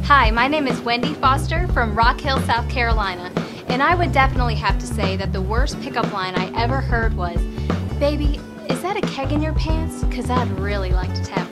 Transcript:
Hi, my name is Wendy Foster from Rockhill, South Carolina, and I would definitely have to say that the worst pickup line I ever heard was, "Baby, is that a keg in your pants? 'Cause I'd really like to tap